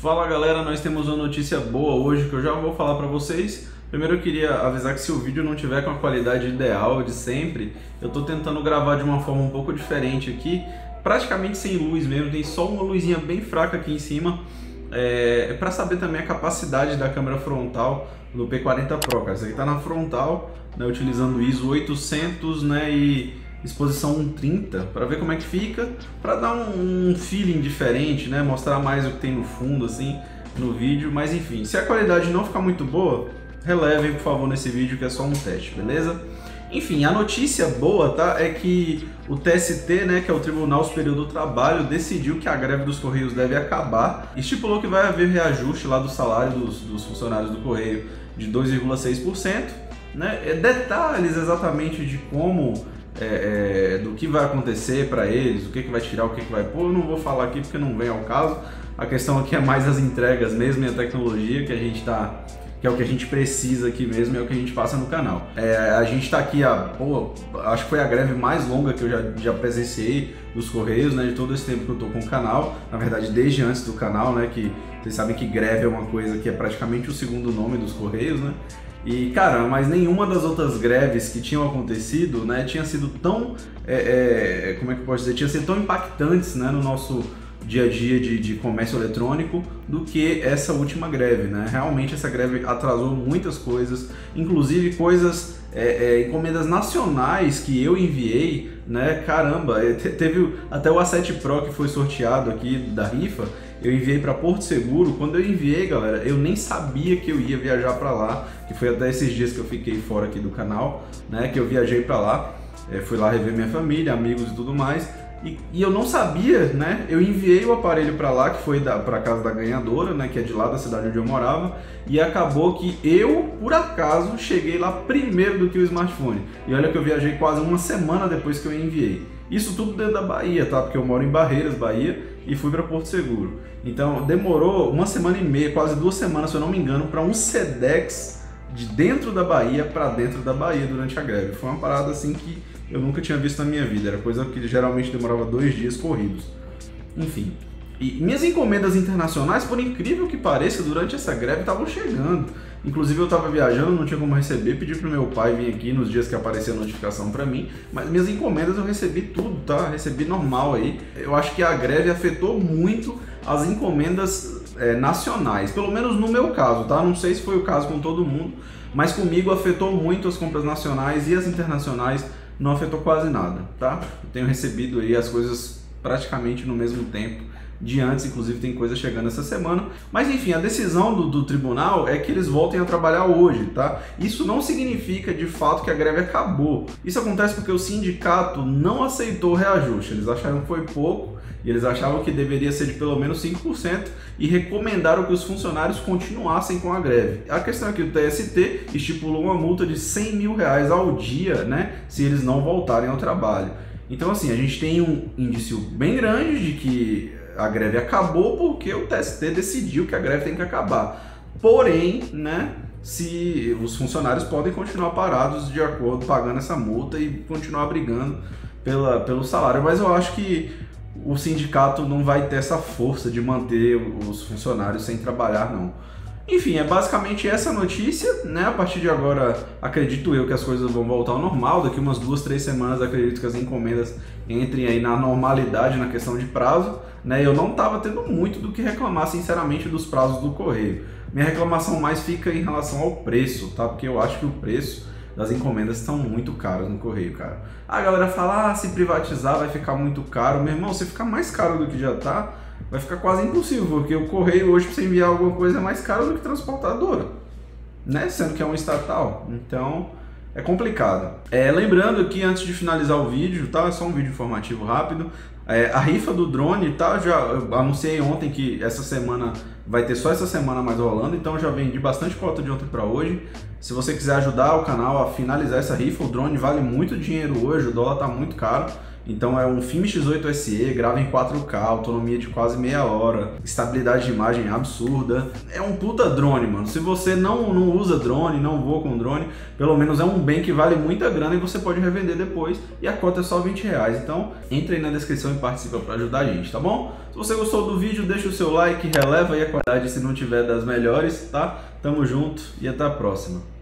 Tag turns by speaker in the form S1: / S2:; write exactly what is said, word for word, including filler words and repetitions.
S1: Fala galera, nós temos uma notícia boa hoje que eu já vou falar pra vocês. Primeiro eu queria avisar que se o vídeo não tiver com a qualidade ideal de sempre, eu tô tentando gravar de uma forma um pouco diferente aqui, praticamente sem luz mesmo, tem só uma luzinha bem fraca aqui em cima, é, para saber também a capacidade da câmera frontal do P quarenta Pro, cara. Isso aqui tá na frontal, né, utilizando I S O oitocentos, né, e exposição cento e trinta, para ver como é que fica, para dar um, um feeling diferente, né, mostrar mais o que tem no fundo, assim, no vídeo. Mas enfim, se a qualidade não ficar muito boa, relevem por favor nesse vídeo que é só um teste, beleza? Enfim, a notícia boa, tá, é que o T S T, né, que é o Tribunal Superior do Trabalho, decidiu que a greve dos Correios deve acabar, estipulou que vai haver reajuste lá do salário dos, dos funcionários do Correio de dois vírgula seis por cento, né, detalhes exatamente de como É, é, do que vai acontecer para eles, o que, que vai tirar, o que, que vai pôr, eu não vou falar aqui porque não vem ao caso. A questão aqui é mais as entregas mesmo e a tecnologia que a gente tá, que é o que a gente precisa aqui mesmo, é o que a gente passa no canal. É, a gente tá aqui, a, pô, acho que foi a greve mais longa que eu já, já presenciei dos Correios, né, de todo esse tempo que eu tô com o canal, na verdade desde antes do canal, né, que vocês sabem que greve é uma coisa que é praticamente o segundo nome dos Correios, né. E cara, mas nenhuma das outras greves que tinham acontecido, né, tinha sido tão, é, é, como é que eu posso dizer, tinha sido tão impactantes, né, no nosso dia a dia de, de comércio eletrônico do que essa última greve, né? Realmente essa greve atrasou muitas coisas, inclusive coisas, é, é, encomendas nacionais que eu enviei, né? Caramba, teve até o A sete Pro que foi sorteado aqui da rifa, eu enviei para Porto Seguro. Quando eu enviei, galera, eu nem sabia que eu ia viajar para lá, que foi até esses dias que eu fiquei fora aqui do canal, né? Que eu viajei para lá, é, fui lá rever minha família, amigos e tudo mais. E, e eu não sabia, né? Eu enviei o aparelho para lá, que foi para casa da ganhadora, né? Que é de lá da cidade onde eu morava. E acabou que eu, por acaso, cheguei lá primeiro do que o smartphone. E olha que eu viajei quase uma semana depois que eu enviei. Isso tudo dentro da Bahia, tá? Porque eu moro em Barreiras, Bahia, e fui para Porto Seguro. Então demorou uma semana e meia, quase duas semanas, se eu não me engano, para um Sedex de dentro da Bahia para dentro da Bahia durante a greve. Foi uma parada assim que eu nunca tinha visto na minha vida, era coisa que geralmente demorava dois dias corridos. Enfim, e minhas encomendas internacionais, por incrível que pareça, durante essa greve estavam chegando. Inclusive eu estava viajando, não tinha como receber, pedi pro meu pai vir aqui nos dias que aparecia a notificação para mim, mas minhas encomendas eu recebi tudo, tá? Recebi normal aí. Eu acho que a greve afetou muito as encomendas é, nacionais, pelo menos no meu caso, tá? Não sei se foi o caso com todo mundo, mas comigo afetou muito as compras nacionais, e as internacionais não afetou quase nada, tá? Eu tenho recebido aí as coisas praticamente no mesmo tempo de antes, inclusive tem coisa chegando essa semana. Mas enfim, a decisão do, do tribunal é que eles voltem a trabalhar hoje, tá? Isso não significa de fato que a greve acabou. Isso acontece porque o sindicato não aceitou o reajuste. Eles acharam que foi pouco e eles achavam que deveria ser de pelo menos cinco por cento e recomendaram que os funcionários continuassem com a greve. A questão é que o T S T estipulou uma multa de cem mil reais ao dia, né, se eles não voltarem ao trabalho. Então assim, a gente tem um indício bem grande de que a greve acabou porque o T S T decidiu que a greve tem que acabar. Porém, né, se os funcionários podem continuar parados de acordo, pagando essa multa e continuar brigando pela, pelo salário. Mas eu acho que o sindicato não vai ter essa força de manter os funcionários sem trabalhar, não. Enfim, é basicamente essa notícia, né? A partir de agora, acredito eu que as coisas vão voltar ao normal. Daqui umas duas, três semanas, acredito que as encomendas entrem aí na normalidade na questão de prazo, né? Eu não estava tendo muito do que reclamar, sinceramente, dos prazos do Correio. Minha reclamação mais fica em relação ao preço, tá? Porque eu acho que o preço das encomendas estão muito caros no Correio, cara. A galera fala, ah, se privatizar vai ficar muito caro. Meu irmão, se ficar mais caro do que já tá, vai ficar quase impossível, porque o Correio hoje, para você enviar alguma coisa, é mais caro do que transportadora, né? Sendo que é um estatal. Então é complicado. É, lembrando que antes de finalizar o vídeo, tá? É só um vídeo informativo rápido. É, a rifa do drone, tá? Já eu anunciei ontem que essa semana vai ter só essa semana mais rolando, então já vendi bastante cota de ontem para hoje. Se você quiser ajudar o canal a finalizar essa rifa, o drone vale muito dinheiro hoje, o dólar tá muito caro. Então é um Film X oito S E, grava em quatro K, autonomia de quase meia hora, estabilidade de imagem absurda. É um puta drone, mano. Se você não, não usa drone, não voa com drone, pelo menos é um bem que vale muita grana e você pode revender depois. E a cota é só vinte reais. Então entra aí na descrição e participa para ajudar a gente, tá bom? Se você gostou do vídeo, deixa o seu like, releva aí a qualidade se não tiver das melhores, tá? Tamo junto e até a próxima.